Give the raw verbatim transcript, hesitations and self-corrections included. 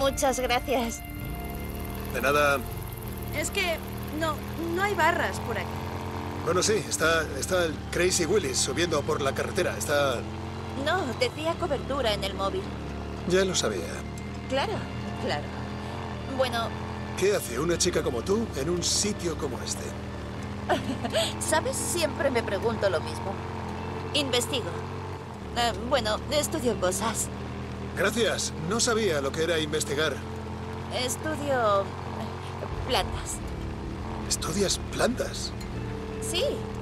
Muchas gracias. De nada. Es que no, no hay barras por aquí. Bueno, sí, está, está el Crazy Willis subiendo por la carretera. Está... No, decía cobertura en el móvil. Ya lo sabía. Claro, claro. Bueno, ¿Qué hace una chica como tú en un sitio como este? ¿sabes? Siempre me pregunto lo mismo. Investigo. Eh, bueno, estudio cosas. Gracias. No sabía lo que era investigar. Estudio... eh, plantas. ¿Estudias plantas? Sí,